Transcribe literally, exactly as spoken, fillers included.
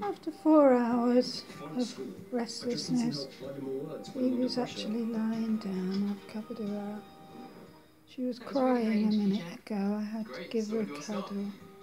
After four hours of restlessness, Evie was actually lying down. I've covered her up. She was crying a minute ago. I had to give her a cuddle.